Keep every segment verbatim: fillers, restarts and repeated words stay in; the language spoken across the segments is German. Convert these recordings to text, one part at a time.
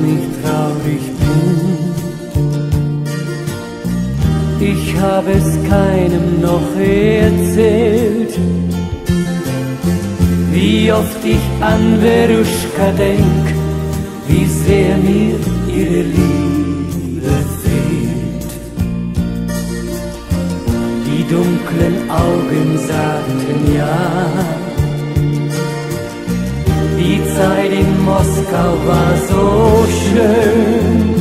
ich traurig bin. Ich habe es keinem noch erzählt, wie oft ich an Veruschka denk, wie sehr mir ihre Liebe fehlt. Die dunklen Augen sagten ja, die Zeit in Moskau war so schön.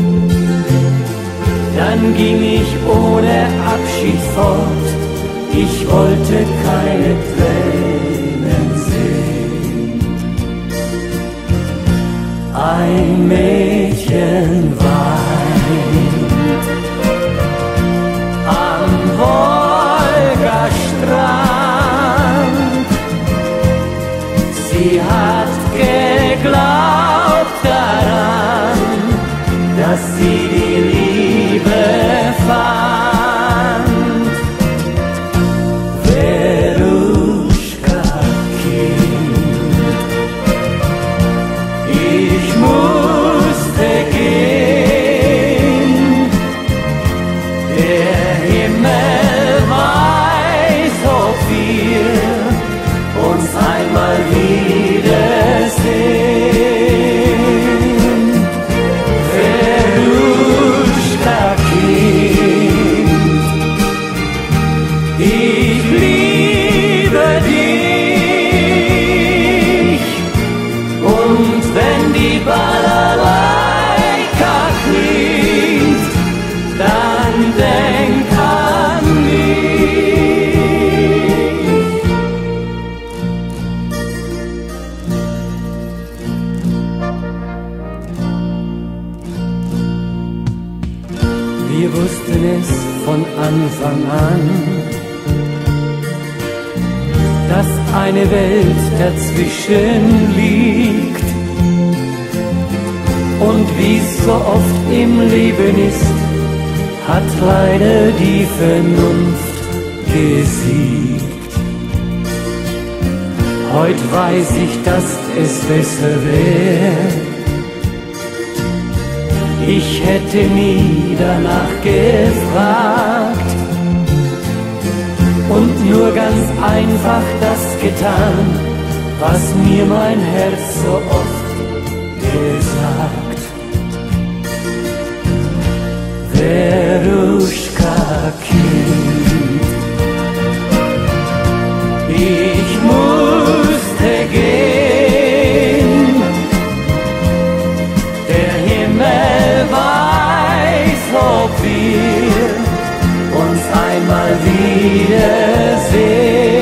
Dann ging ich ohne Abschied fort, ich wollte keine Tränen sehen. Ein Mädchen weint am Wolgastrand. Sie hat geglaubt daran, dass sie die Liebe fand. Veruschka, Kind, ich musste gehen. Der Himmel weiß, ob wir uns einmal wiedersehen. Veruschka, Kind, ich liebe dich. Und wenn die Balalaika klingt, dann denk an mich. Wir wussten es von Anfang an, dass eine Welt dazwischen liegt. Und wie so oft im Leben ist, hat leider die Vernunft gesiegt. Heut weiß ich, dass es besser wäre, ich hätte nie danach gefragt und nur ganz einfach das getan, was mir mein Herz so oft gesagt. Veruschka, Kind, ich musste gehen. Der Himmel weiß, ob wir uns einmal wiedersehen.